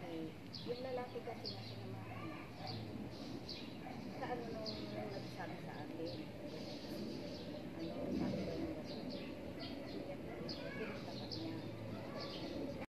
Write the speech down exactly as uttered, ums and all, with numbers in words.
lalaki, yung lalaki kasi na sinamahan niya, sa ano nung nung nagsabi sa